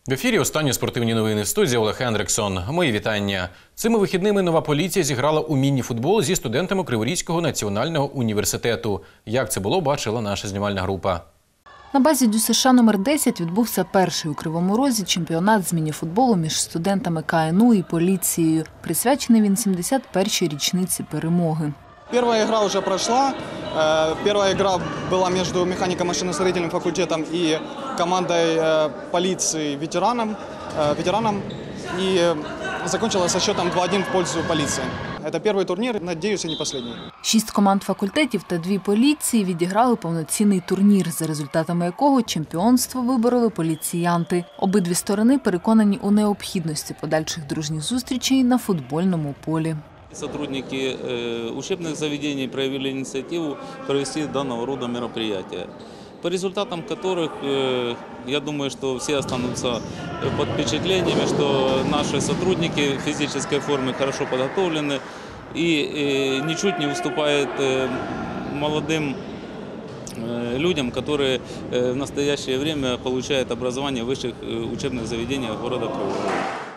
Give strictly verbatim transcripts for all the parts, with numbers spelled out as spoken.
В ефірі останні спортивні новини. В студії Олег Хендриксон. Мої вітання. Цими вихідними нова поліція зіграла у міні-футбол зі студентами Криворізького національного університету. Як це було, бачила наша знімальна група. На базі ДЮСШ номер десять відбувся перший у Кривому Розі чемпіонат з міні-футболу між студентами Ка Ен У і поліцією. Присвячений він сімдесят першій річниці перемоги. Первая игра уже прошла. Первая игра была между механико-машиностроительным факультетом и командой полиции ветераном, ветераном. И закончилась со счетом два один в пользу полиции. Это первый турнир, надеюсь, и не последний. Шість команд факультетів та дві поліції відіграли повноцінний турнір, за результатами якого чемпіонство вибороли поліціянти. Обидві сторони переконані у необхідності подальших дружніх зустрічей на футбольному полі. Сотрудники учебных заведений проявили инициативу провести данного рода мероприятия, по результатам которых, я думаю, что все останутся под впечатлениями, что наши сотрудники в физической форме хорошо подготовлены и ничуть не уступает молодым людям, которые в настоящее время получают образование в высших учебных заведениях города Кривого Рогу.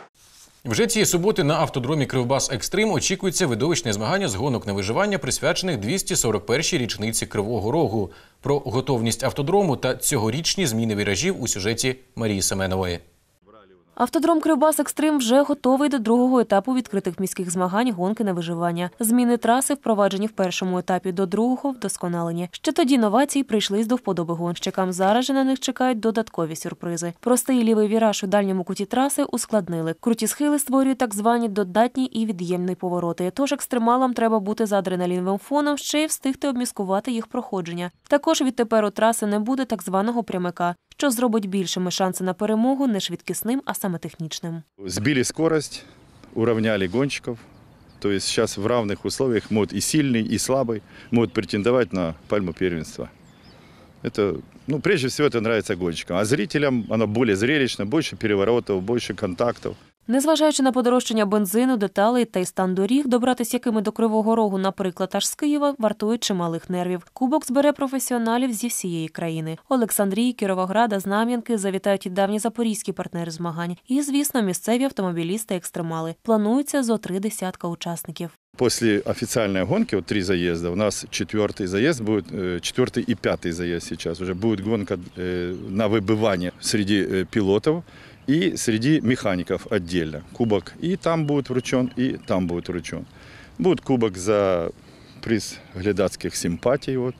Вже цієї суботи на автодромі «Кривбас Екстрим» очікується видовищне змагання з гонок на виживання, присвячених двістій сорок першій річниці Кривого Рогу. Про готовність автодрому та цьогорічні зміни віражів у сюжеті Марії Семенової. Автодром «Кривбас Екстрим» вже готовий до другого етапу відкритих міських змагань гонки на виживання. Зміни траси впроваджені в першому етапі, до другого – вдосконалені. Ще тоді новації прийшлись до вподоби гонщикам. Зараз же на них чекають додаткові сюрпризи. Простий лівий віраж у дальньому куті траси ускладнили. Круті схили створюють так звані додатні і від'ємні повороти. Тож екстремалам треба бути за адреналіновим фоном, ще й встигти обміскувати їх проходження. Також відтепер у траси не буде так званого прямика, що зробить більшими шанси на перемогу не швидкісним, а саме технічним. Збили скорость, уравняли гонщиков. То есть сейчас в равных условиях могут и сильный, и слабый могут претендовать на пальму первенства. Это, ну, прежде всего, это нравится гонщикам. А зрителям оно более зрелищно, больше переворотов, больше контактов. Незважаючи на подорожчання бензину, деталей та й стан доріг, добратися якими до Кривого Рогу, наприклад, аж з Києва, вартують чималих нервів. Кубок збере професіоналів зі всієї країни. Олександрії, Кіровограда, Знам'янки завітають і давні запорізькі партнери змагань. І, звісно, місцеві автомобілісти-екстремали. Планується зо три десятка учасників. После официальной гонки, вот три заезда, у нас четвертый заезд будет, четвертый и пятый заезд сейчас уже будет гонка на выбывание среди пилотов и среди механиков отдельно. Кубок и там будет вручен, и там будет вручен. Будет кубок за приз глядацких симпатий, вот,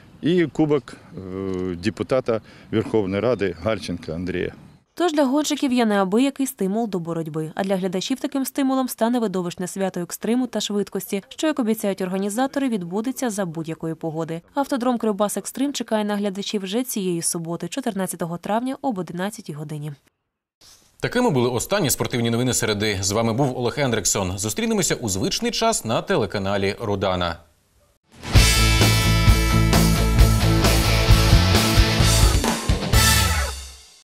и кубок депутата Верховной Рады Гальченко Андрея. Тож для гонщиків є неабиякий стимул до боротьби. А для глядачів таким стимулом стане видовищне свято екстриму та швидкості, що, як обіцяють організатори, відбудеться за будь-якої погоди. Автодром «Кривбас Екстрим» чекає на глядачів вже цієї суботи, чотирнадцятого травня об одинадцятій годині. Такими були останні спортивні новини середи. З вами був Олег Хендриксон. Зустрінемося у звичний час на телеканалі «Родана».